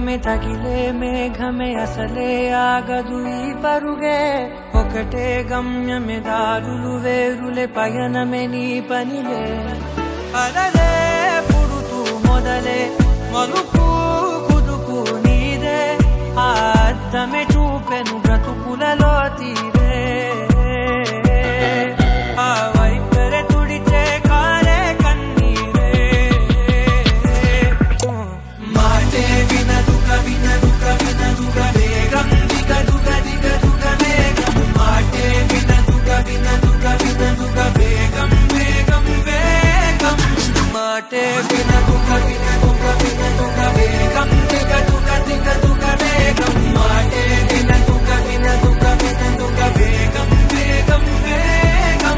వేగమే తగిలే మేఘమే అసలే ఆగదు ఈ పరుగే ఒకటే గమ్యమే దారులు వేరులే పయనమే నీ పనిలే అలలే పుడుతూ మొదలే మలుపు కుదుపు నీదే ఆ అద్దమే చూపెను బ్రతుకులలో తీరే ఆ వైపరే తుడిచే కారే కన్నీరే మాటే వినదుక వినదుక వినదుక వేగం దిగదుక దిగదుక వేగం మాటే వినదుక వినదుక వినదుక వేగం వేగం వేగం మాటే వినదుక వినదుక వినదుక వేగం దిగదుక దిగదుక వేగం మాటే వినదుక వినదుక వినదుక వేగం వేగం వేగం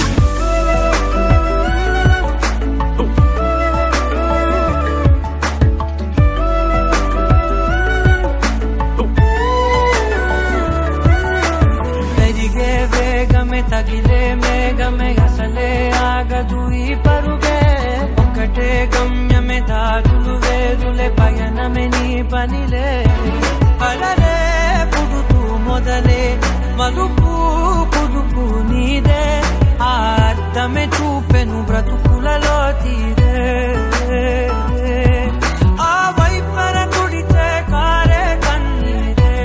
పెరిగే వేగమే తగిలే మేఘమే అసలే ఆగదు ఈ పరుగే ఒకటే గమ్యమే దారులు వేరులే పయనమే నీ పనిలే అలలే పుడుతూ మొదలే మలుపు కుదుపు నీదే ఆ అద్దమే చూపెను బ్రతుకులలో తీరే ఆ వైపర తుడిచే కారే కన్నీరే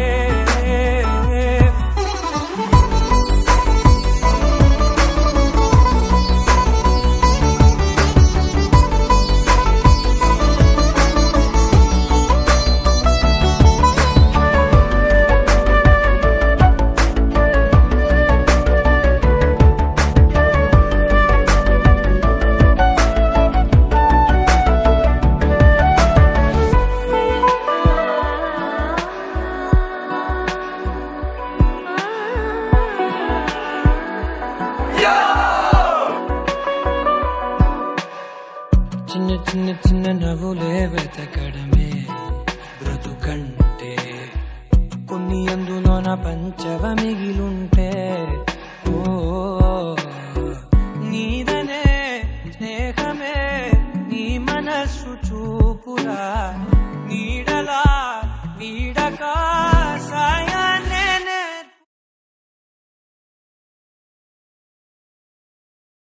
చిన్న చిన్న చిన్న నవ్వులే వెతకడమే